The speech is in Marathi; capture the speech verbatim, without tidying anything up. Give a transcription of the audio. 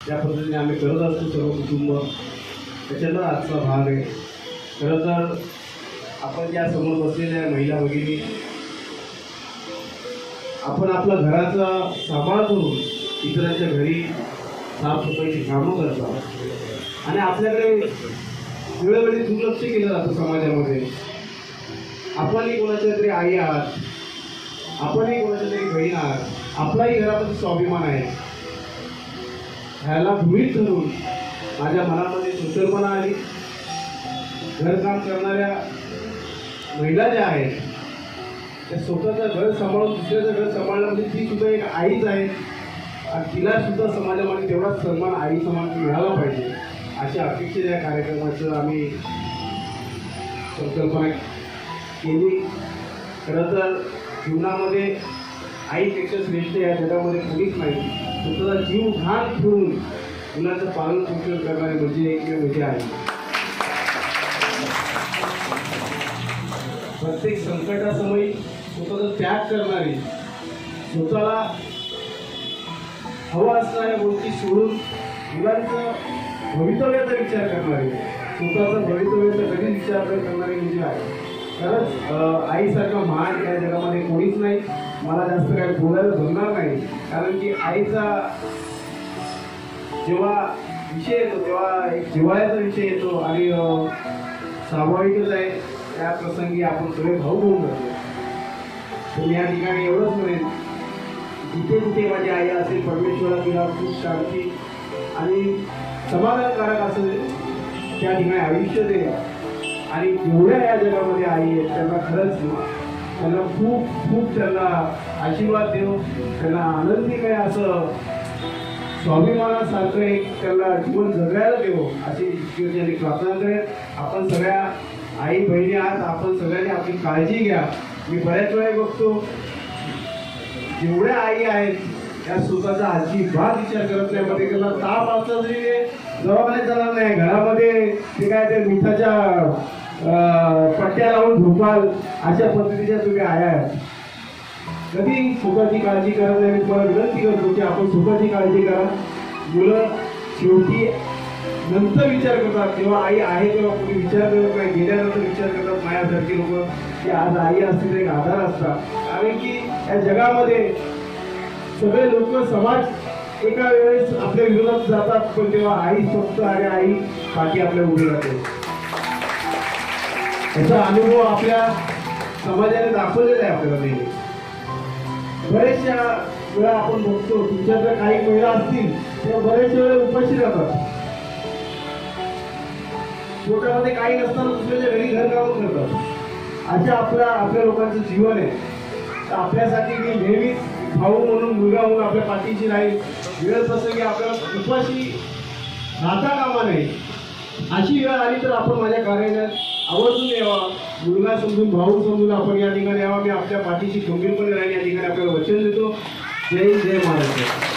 त्या पद्धतीने आम्ही करत असतो सर्व कुटुंब, त्याच्यातला आजचा भाग आहे. खरं तर आपण ज्या समोर बसलेल्या महिला भगिनी, आपण आपल्या घराचा सांभाळ करून इतरांच्या घरी साफसफाईची कामं करतो आणि आपल्याकडे वेळोवेळी दुर्लक्ष केलं जातं समाजामध्ये. आपणही कोणाच्या तरी आई आहात, आपणही कोणाच्या तरी बहीण आहात, आपलाही घरामध्ये स्वाभिमान आहे. ह्याला गृहीत धरून माझ्या मनामध्ये सुचरपणा आली. घरकाम करणाऱ्या महिला ज्या आहेत त्या स्वतःचं घर सांभाळून दुसऱ्याचं घर सांभाळणं म्हणजे ती सुद्धा एक आईच आहे आणि तिला सुद्धा समाजामध्ये तेवढाच सन्मान आई समान मिळाला पाहिजे अशा अपेक्षेने या कार्यक्रमाचं आम्ही संकल्पना केली. खरं तर जीवनामध्ये आईपेक्षा श्रेष्ठ या जगामध्ये कोणीच नाही. स्वतःचा जीव घाण ठेवून मुलाचं पालन पोषण करणारे म्हणजे एकमेव म्हणजे आई. प्रत्येक संकटासमयी स्वतःचा त्याग करणारी, स्वतःला हवा असणाऱ्या गोष्टी सोडून मुलांचं भवितव्याचा विचार करणारी, स्वतःचा भवितव्याचा कधीच विचार न करणारी म्हणजे आई. खरंच आईसारखा महान या जगामध्ये कोणीच नाही. मला जास्त काही बोलायला जमणार नाही, कारण की आईचा जेव्हा विषय येतो तेव्हा एक जिव्हाळ्याचा विषय येतो आणि स्वाभाविकच आहे त्या प्रसंगी आपण सगळे भाऊ होऊन जातो. तर या ठिकाणी एवढंच म्हणेन, जिथे कुठे माझी आई असेल परमेश्वरा तिला खूप शांती आणि समाधानकारक असेल त्या ठिकाणी आयुष्य दे. आणि जेवढ्या या जगामध्ये आई आहेत त्यांना खरंच त्यांना खूप खूप त्यांना आशीर्वाद देऊ, त्यांना आनंदीमय असं स्वाभिमानासारखं एक त्यांना जीवन जगायला देऊ अशी ईश्वराची प्रार्थना करेन. आपण सगळ्या आई बहिणी आहात, आपण सगळ्यांनी आपली काळजी घ्या. मी बऱ्याच वेळा बघतो जेवढ्या आई आहेत त्या स्वतःचा अजिबात विचार करत नाही. मध्ये त्यांना ताप असला तरी दवाखान्यात जाणार नाही, घरामध्ये ते काय ते मिठाच्या पट्ट्या लावून झोपाल अशा पद्धतीच्या तुम्ही आया आहेत. कधी सुखाची काळजी करत नाही. मी तुम्हाला विनंती करतो की आपण सुखाची काळजी करा. मुलं शेवटी नंतर विचार करतात, जेव्हा आई आहे तेव्हा कोणी विचार करत नाही, गेल्यानंतर विचार करतात माझ्यासारखी लोक की आज आई असते एक आधार असतात. कारण की या जगामध्ये सगळे लोक समाज एका वेळेस आपल्या विरोधात जातात, पण तेव्हा आई फक्त आणि आई बाकी आपल्या उभी राहते. याचा अनुभव आपल्या समाजाने दाखवलेला आहे आपल्याला नेहमी. बरेचशा वेळा आपण बघतो तुमच्याकडे काही महिला असतील तेव्हा बरेचशा वेळा उपाशी राहतात. पोटामध्ये काही नसताना दुसऱ्याच्या घरी घर काढून करतात. अशा आपल्या आपल्या लोकांचं जीवन आहे. तर आपल्यासाठी मी नेहमीच भाऊ म्हणून मुलगा म्हणून आपल्या पाठीशी राहील. वेळ प्रसंगी आपल्याला उपाशी राहता कामा नये. अशी वेळ आली तर आपण माझ्या कार्यालयात आवर्जून यावा, मुलगा समजून भाऊ समजून आपण या ठिकाणी यावा. मी आपल्या पाठीशी गंभीरपणे राहील या ठिकाणी आपल्याला वचन देतो. जय जय महाराष्ट्र.